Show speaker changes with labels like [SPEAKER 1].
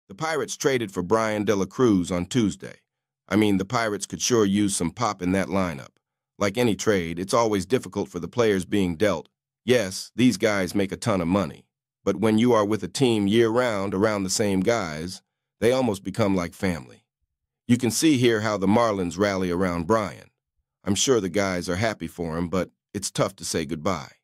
[SPEAKER 1] The Pirates traded for Bryan De La Cruz on Tuesday. The Pirates could sure use some pop in that lineup. Like any trade, it's always difficult for the players being dealt. Yes, these guys make a ton of money. But when you are with a team year-round around the same guys, they almost become like family. You can see here how the Marlins rally around Bryan. I'm sure the guys are happy for him, but it's tough to say goodbye.